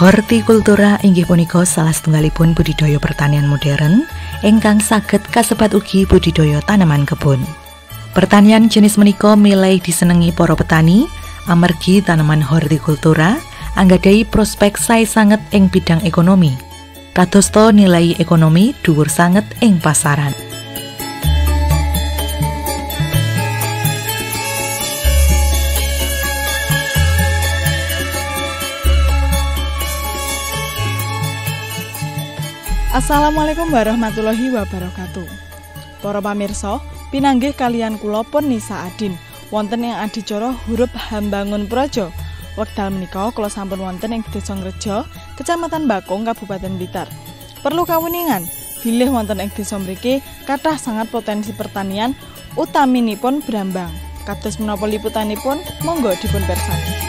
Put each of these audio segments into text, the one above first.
Hortikultura inggih punika salah setunggalipun budidaya pertanian modern ingkang saged kasebat ugi budidaya tanaman kebun. Pertanian jenis menika milih disenengi para petani amargi tanaman hortikultura anggadhahi prospek sae sanget ing bidang ekonomi. Kadosta nilai ekonomi dhuwur sanget ing pasaran. Assalamualaikum warahmatullahi wabarakatuh. Para pamirsa, pinanggih kalian kula pun Nisa Adin wonten ing adicara huruf Hambangun Praja. Wekdal menika kula sampun wonten ing Desa Ngreja, Kecamatan Bakung, Kabupaten Blitar. Perlu kawuningan, bilih wonten ing desa mriki kathah sangat potensi pertanian utaminipun brambang. Kados menapa liputanipun, monggo dipun pirsani.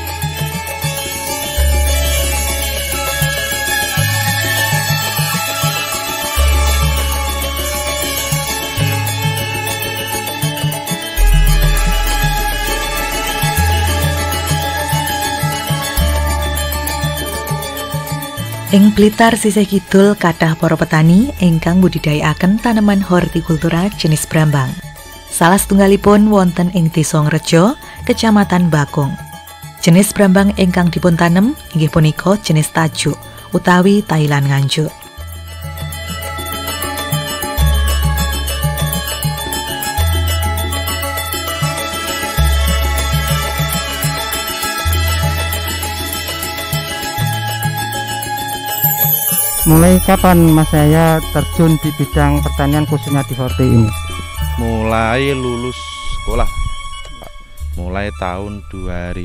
Ing Blitar sisih kidul kathah para petani ingkang budidayaaken tanaman hortikultura jenis brambang. Salah setunggalipun wonten ing Desa Ngreja, Kecamatan Bakung. Jenis brambang ingkang dipuntanem inggih punika jenis tajuk utawi Thailand nganjuk. Mulai kapan Mas saya terjun di bidang pertanian khususnya di horti ini? Mulai lulus sekolah, mulai tahun 2009.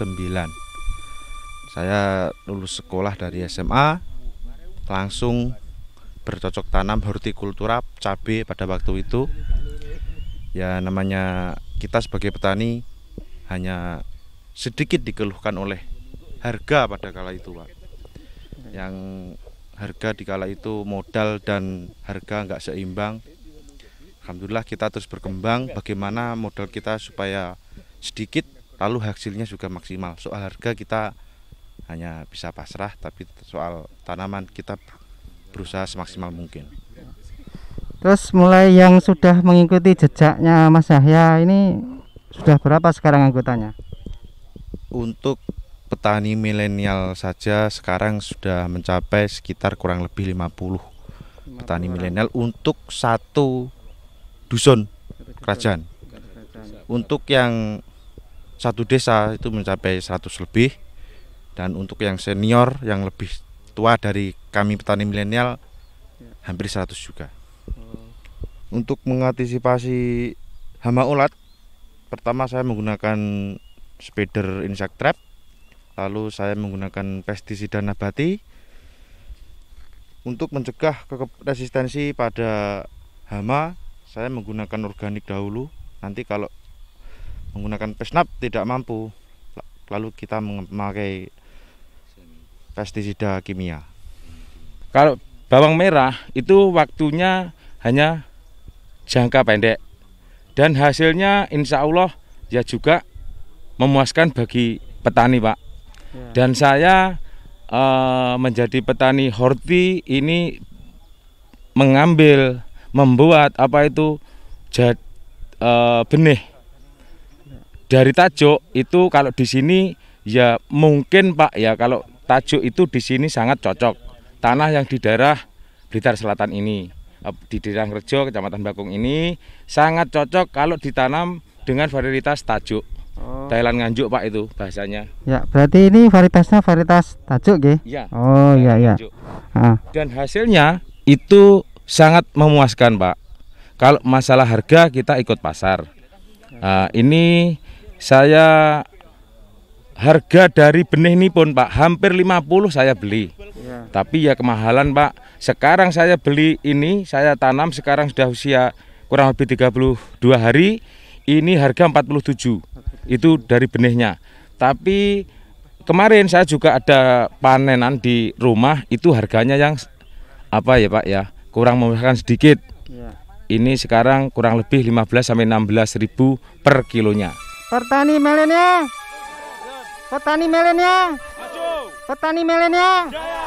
Saya lulus sekolah dari SMA, langsung bercocok tanam hortikultura cabai pada waktu itu. Ya namanya kita sebagai petani hanya sedikit dikeluhkan oleh harga pada kala itu, Pak. Yang harga di kala itu modal dan harga nggak seimbang. Alhamdulillah kita terus berkembang. Bagaimana modal kita supaya sedikit lalu hasilnya juga maksimal. Soal harga kita hanya bisa pasrah, tapi soal tanaman kita berusaha semaksimal mungkin. Terus mulai yang sudah mengikuti jejaknya Mas Yahya ini sudah berapa sekarang anggotanya? Untuk petani milenial saja sekarang sudah mencapai sekitar kurang lebih 50 petani milenial untuk satu dusun kerajaan. Untuk yang satu desa itu mencapai 100 lebih, dan untuk yang senior yang lebih tua dari kami petani milenial hampir 100 juga. Untuk mengantisipasi hama ulat, pertama saya menggunakan spider insect trap. Lalu saya menggunakan pestisida nabati untuk mencegah resistensi pada hama. Saya menggunakan organik dahulu. Nanti kalau menggunakan pesnap tidak mampu, lalu kita memakai pestisida kimia. Kalau bawang merah itu waktunya hanya jangka pendek dan hasilnya insya Allah ya juga memuaskan bagi petani, Pak. Dan saya menjadi petani horti ini membuat apa itu benih dari tajuk itu. Kalau di sini ya mungkin Pak ya, kalau tajuk itu di sini sangat cocok. Tanah yang di daerah Blitar Selatan ini, di Desa Ngreja, Kecamatan Bakung ini sangat cocok kalau ditanam dengan varietas tajuk. Thailand nganjuk, Pak, itu bahasanya. Ya, berarti ini varietasnya varietas tajuk, nggih? Iya. Oh, iya iya. Dan hasilnya itu sangat memuaskan, Pak. Kalau masalah harga kita ikut pasar. Ini saya harga dari benih ini pun, Pak, hampir 50 saya beli. Ya. Tapi ya kemahalan, Pak. Sekarang saya beli ini, saya tanam sekarang sudah usia kurang lebih 32 hari. Ini harga 47. Itu dari benihnya. Tapi kemarin saya juga ada panenan di rumah, itu harganya yang apa ya Pak ya, kurang memuaskan sedikit. Ini sekarang kurang lebih 15 sampai 16.000 per kilonya. Petani milenial. Petani milenial. Petani milenial.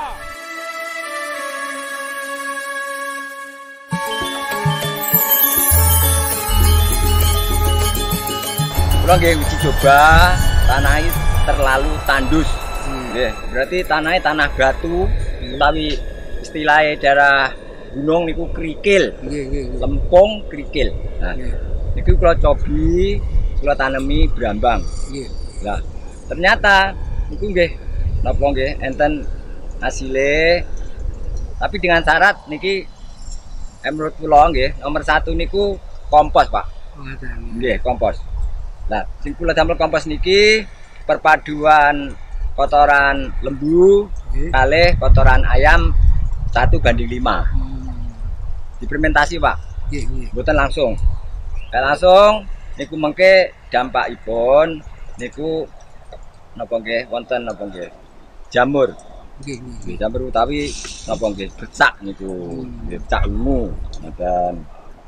Kula nggih uji coba tanah terlalu tandus. Nggih, berarti tanahnya tanah batu, utawi istilahnya daerah gunung niku krikil. Lempung krikil. Nah, niku kula cobi, kula tanemi brambang. Lah, ternyata niku nggih napa nggih enten hasilé. Tapi dengan syarat niki menurut kula nggih nomor 1 niku kompos, Pak. Nggih, kompos. Nah, sing kula damel kompos niki perpaduan kotoran lembu kalih kotoran ayam 1:5. Difermentasi, Pak. Mboten langsung. Langsung niku mengke dampakipun niku napa nggih wonten napa nggih jamur. Nggih, jamur utawi napa nggih becak niku. Becak ungu. Ngoten.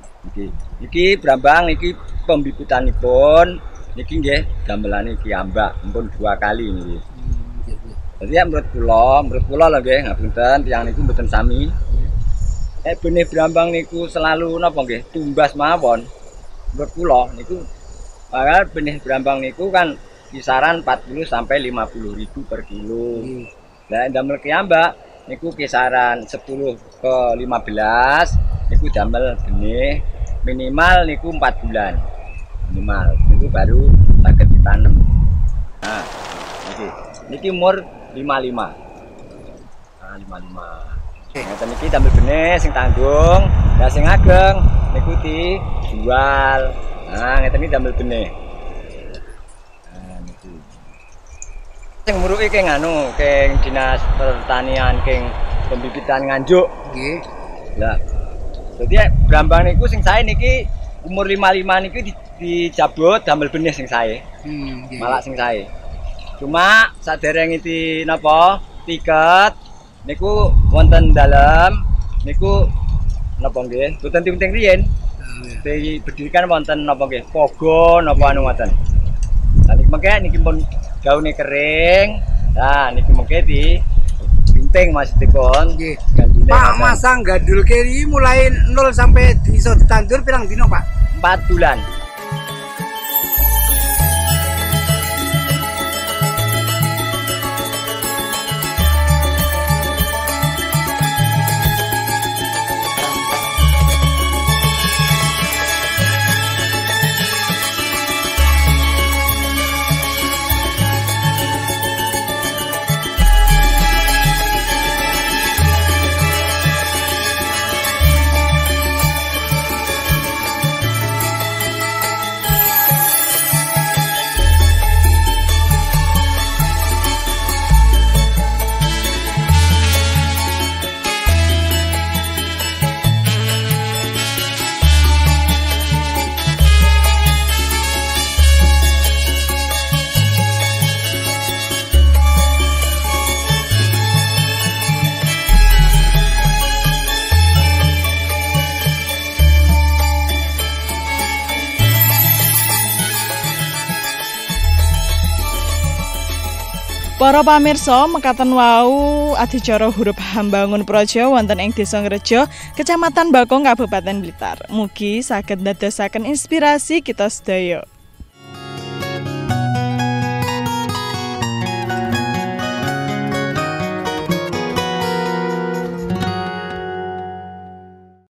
Iki brambang niki pembibitanipun niki nggih gamelane Ki Ambak mumpun 2 kali niki. Jadi ya menurut kula lho nggih ngapunten tiyang niku mboten sami. Benih brambang niku selalu napa nggih tumbas mawon. Menurut kula niku padahal benih brambang niku kan kisaran 40 sampai 50.000 per kilo. Lah damel Ki Ambak niku kisaran 10 ke 15 niku damel benih minimal niku 4 bulan. Minimal niku baru saged ditanam. Nah, niki umur 55. Nah, 55. Ngeten iki damel benih sing tanggung, ya sing ageng niku dijual. Nah, ngeten iki damel benih. Nah, niku. Sing muruke keng anu, keng Dinas Pertanian, keng Pembibitan Nganjuk. Nggih. Lah jadi brambang niku sing sae niki umur 55 niki dicabut damel benih sing sae. Malah sing sae. Cuma sadereng iki napa tiket niku wonten dalem niku napa nggih boten penting riyen. Diberdirikan wonten napa nggih pogo napa anu ngoten. Lah niki mengke niki pun gaune kering. Nah niki mengke di gunting maksudipun. Nggih. Pak masang gadul kiri mulai 0 sampai iso ditandur pirang dino, Pak? 4 bulan. Para pamirsa, mekaten wau adicara huruf Hambangun Praja wonten ing Desa Ngrejo, Kecamatan Bakung, Kabupaten Blitar. Mugi saged ndadosaken inspirasi kita sedaya.